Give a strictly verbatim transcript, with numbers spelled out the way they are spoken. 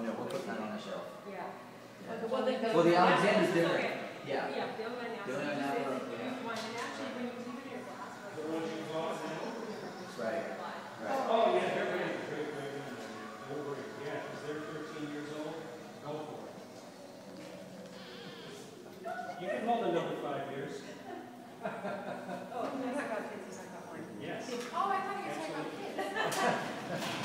Oh no, we'll put that on the shelf. Yeah. Well, the one that Well, the goes- Alexander's Okay. different. Yeah. Yeah, the other one now. The other one now, yeah. One, and actually, when you leave it in your glass, like. The one you bought now? That's right. Right. Oh, yeah, they're ready to trade right in there. Don't worry, yeah, because they're thirteen years old, go for it. You can hold another five years. Oh, he's not got kids, he's not got one. Yes. Oh, I thought you were talking about kids.